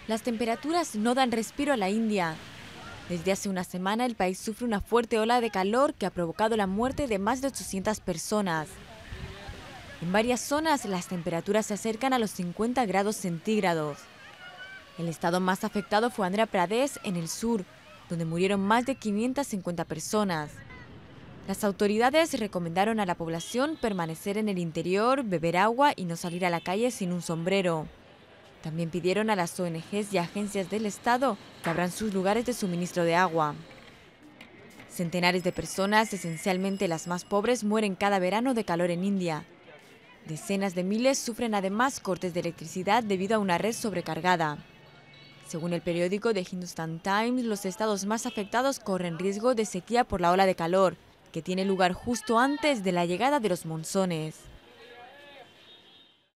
Las temperaturas no dan respiro a la India. Desde hace una semana el país sufre una fuerte ola de calor que ha provocado la muerte de más de 800 personas. En varias zonas las temperaturas se acercan a los 50 grados centígrados. El estado más afectado fue Andhra Pradesh, en el sur, donde murieron más de 550 personas. Las autoridades recomendaron a la población permanecer en el interior, beber agua y no salir a la calle sin un sombrero. También pidieron a las ONGs y agencias del Estado que abran sus lugares de suministro de agua. Centenares de personas, esencialmente las más pobres, mueren cada verano de calor en India. Decenas de miles sufren además cortes de electricidad debido a una red sobrecargada. Según el periódico The Hindustan Times, los estados más afectados corren riesgo de sequía por la ola de calor, que tiene lugar justo antes de la llegada de los monzones.